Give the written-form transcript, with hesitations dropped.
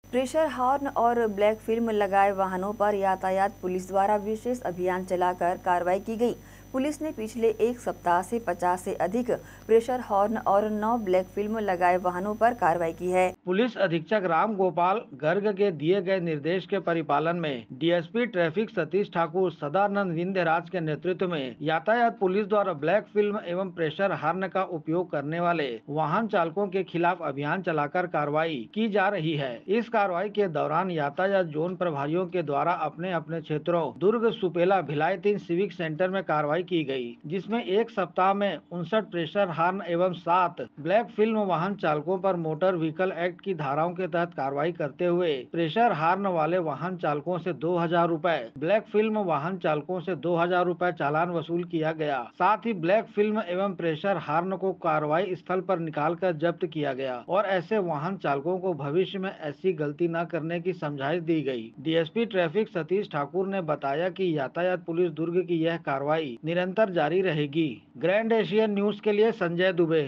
Pressure horn और black film लगाए वाहनों पर यातायात पुलिस द्वारा विशेष अभियान चलाकर कार्रवाई की गई। पुलिस ने पिछले एक सप्ताह से 50 से अधिक प्रेशर हॉर्न और 9 ब्लैक फिल्म लगाए वाहनों पर कार्रवाई की है। पुलिस अधीक्षक राम गोपाल गर्ग के दिए गए निर्देश के परिपालन में डीएसपी ट्रैफिक सतीश ठाकुर सदानंद विंध्यराज के नेतृत्व में यातायात पुलिस द्वारा ब्लैक फिल्म एवं प्रेशर हॉर्न का उपयोग करने वाले वाहन चालकों के खिलाफ अभियान चलाकर कार्रवाई की जा रही है। इस कार्रवाई के दौरान यातायात जोन प्रभारियों के द्वारा अपने अपने क्षेत्रों दुर्ग, सुपेला, भिलाई 3 सिविक सेंटर में कार्रवाई की गई, जिसमें एक सप्ताह में 59 प्रेशर हॉर्न एवं 7 ब्लैक फिल्म वाहन चालकों पर मोटर व्हीकल एक्ट की धाराओं के तहत कार्रवाई करते हुए प्रेशर हॉर्न वाले वाहन चालकों से 2000 रुपए, ब्लैक फिल्म वाहन चालकों से 2000 रुपए चालान वसूल किया गया। साथ ही ब्लैक फिल्म एवं प्रेशर हॉर्न को कार्रवाई स्थल पर निकालकर जब्त किया गया और ऐसे वाहन चालकों को भविष्य में ऐसी गलती न करने की समझाइश दी गई। डीएसपी ट्रैफिक सतीश ठाकुर ने बताया कि यातायात पुलिस दुर्ग की यह कार्रवाई निरंतर जारी रहेगी। ग्रैंड एशियन न्यूज के लिए संजय दुबे।